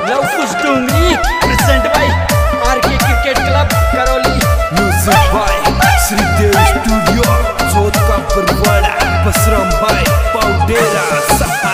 Love कुछ डूंगरी present by RK cricket club Karauli. Music by Shridev studio जोत का बरवाड़ा बसरम भाई पाउडेरा सपा।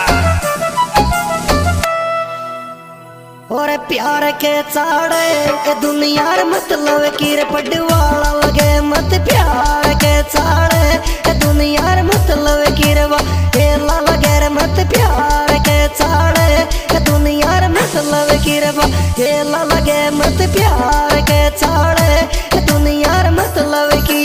और प्यार के चाड़े दुनिया मतलब की पडवाला लगे मत प्यार के चाड़े दुनिया मतलब की हेला लगे मत प्यार के चाड़े दुनिया मतलब की हेला लगे मत प्यार के चाड़े दुनिया मतलब की।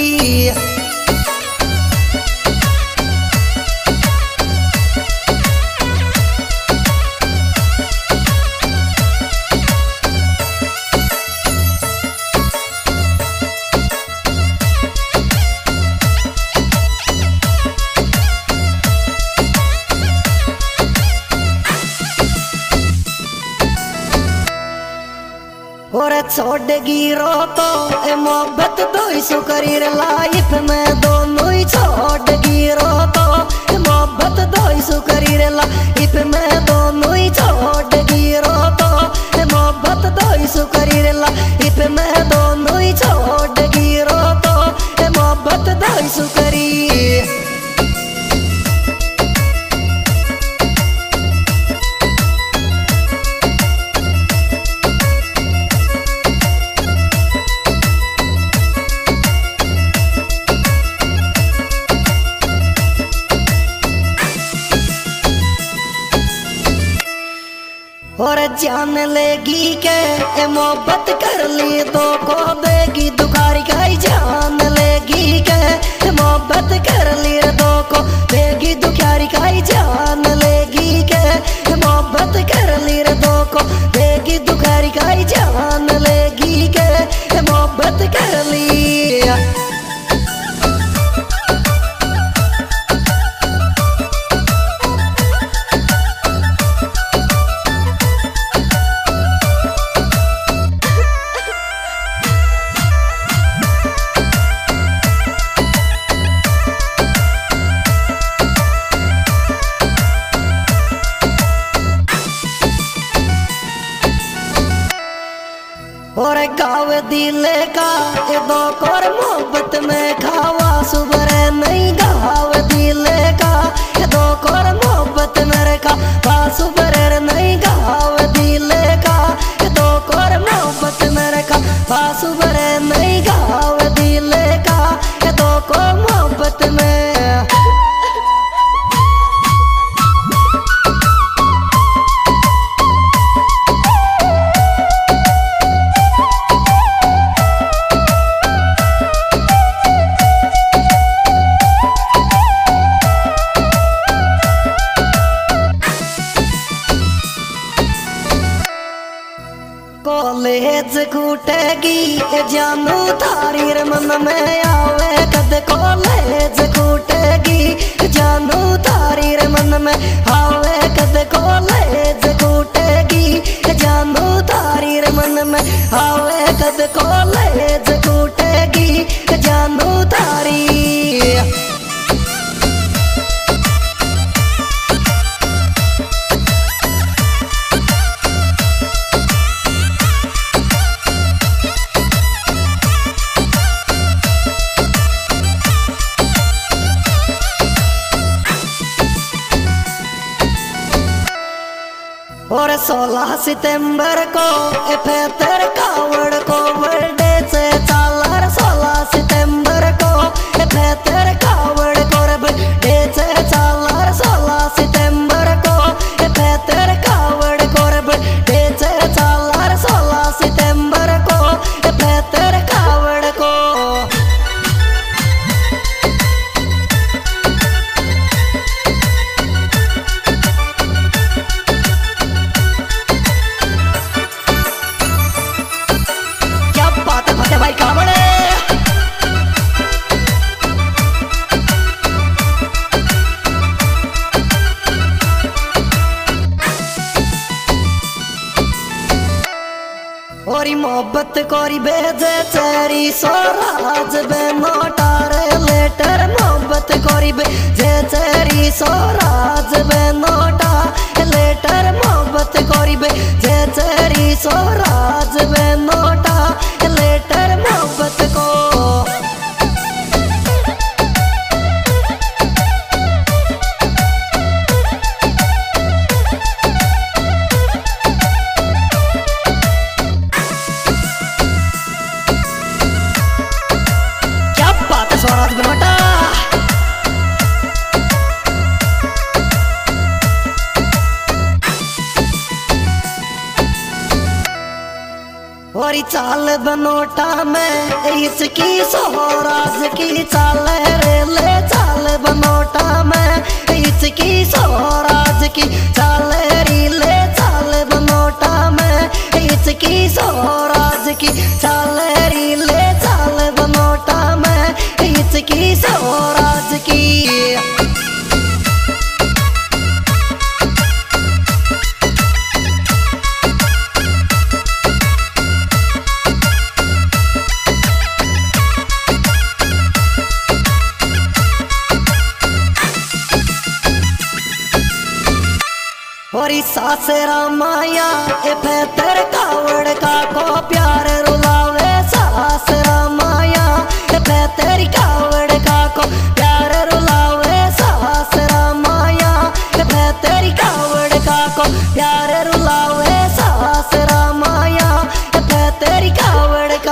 और छोड़गी रो तो मोहब्बत दो सु करी लाइफ में दोनों ही छोड़गी रो तो मोहब्बत दो सु करी लाइफ में दोनों ही छोड़गी रो तो मोहब्बत दो सु करी लाइफ में दोनों ही छोड़गी रो तो मोहब्बत दो सु करी। और जान लेगी के मोहब्बत कर ली तो को देगी दुखारी का जान लेगी के मोहब्बत कर ली तो को देगी दुखारी का जान लेगी के मोहब्बत कर ली तो को देगी दुखारी का जान लेगी के मोहब्बत कर ली। और गाँव दिले का दो कोर मोहब्बत में खावा सुबर नहीं गाँव दिले का दो कोर मोहब्बत में रखा सुबर नहीं गाँव दिले का दो कोर मोहब्बत में रखा सुबर नहीं गाँव दिले का दो कोर मोहब्बत में। कॉलेज कूटेगी जानू थारी मन में आवे कद कॉलेज कूटेगी जानू थारी मन में आवे कद कॉलेज कूटेगी जानू थारी मन में आवे कद कॉलेज कूटेगी जानू थारी। और 16 सितंबर को फेतर कावड़ को बर्थडे से चालार 16 सितंबर को फेतर कावड़ को बर्थडे से चालार 16 सितंबर को फेतर कावड़ को बर्थडे से चालार 16 सितंबर को फेतर कावड़ को। भाई कावड़े और मोहब्बत कोरी भेजे तेरी सोराज बे नोटारे लेटर मोहब्बत कोरी भेजे तेरी सोराज बे नोटा लेटर मोहब्बत कोरी भेजे स्वराज में नोटा लेटर मोहब्बत को। क्या बात है स्वराज में नोटा। और चाल बनोटा में इसकी स्वराज की चाल रे ले चाल बनोटा में इसकी स्वराज की चाल री ले चाल बनोटा में इसकी स्वराज की चाल री ले चाल बनोटा में इसकी स्वराज की। और सासरा माया ए फैतर कावड़ का को प्यार रुलावे सासरा माया ए फैतर कावड़ का को प्यार रुलावे सासरा माया ए फैतर कावड़ का को प्यार रुलावे सासरा माया ए फैतर कावड़ का।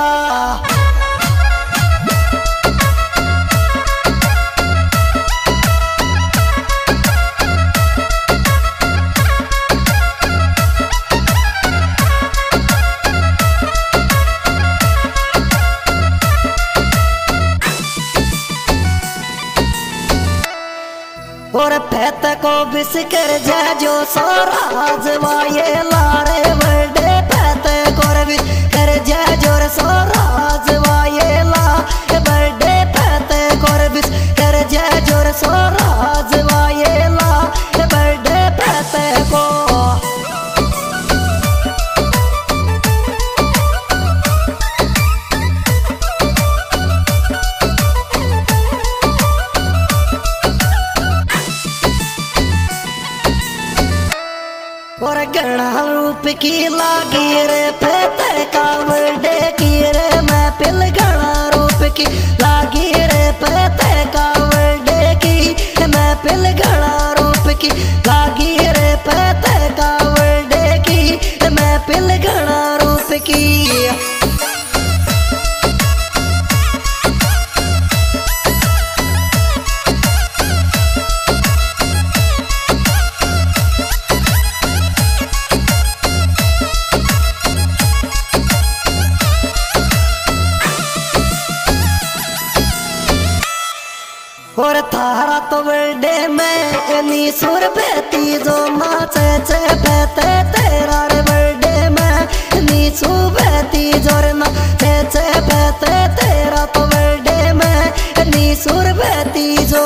और फैत को बिस्कर जा जो स्वराज वाये लारे बड़े फैत को बिस्कर जा जो स्वराज वाये ला बड़े फैत को बिस्कर जा जो स्वराज वाये ला बड़े फैत को। और गणा रूप की लागी रे फैतर कावड़े की रे महफिल गणा रूप की लागी रे फैतर कावड़े की महफिल गणा रूप की लागी रे फैतर कावड़े की महफिल गणा रूप की। और थारा तो बर्थडे में नी सुर बहती जो नाचे चे बहते तेरा रे बर्थडे में नी सु बहती जोर नाचे चे बहते तेरा तो बर्थडे में नी सुर बहती जो।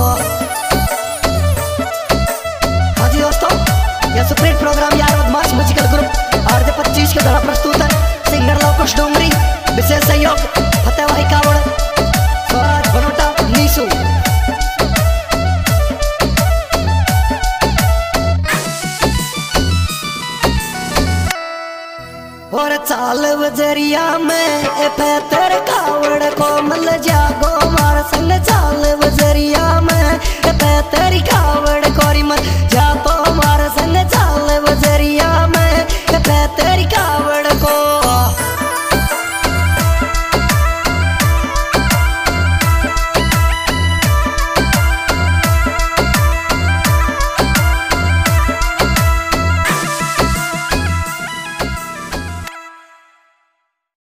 हाँ जी दोस्तों, यह सुप्रीम प्रोग्राम यार बदमाश म्यूजिकल ग्रुप RJ 25 के द्वारा प्रस्तुत है। सिंगर लवकुश डोंगरी, विशेष सहयोग फतेहभाई कावड़, स्वराज बनोटा, नीसू। और चाल बजरिया में ए फैतर कावड़ को मिल जागो मार संग चाल बजरिया में ए फैतर कावड़ कोरी मल